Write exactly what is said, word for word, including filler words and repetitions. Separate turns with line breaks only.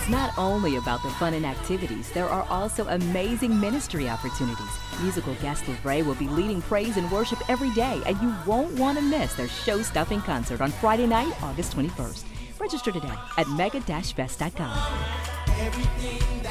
It's not only about the fun and activities, there are also amazing ministry opportunities. Musical guest LIVRE will be leading praise and worship every day, and you won't want to miss their show-stopping concert on Friday night, August twenty-first. Register today at mega dash fest dot com.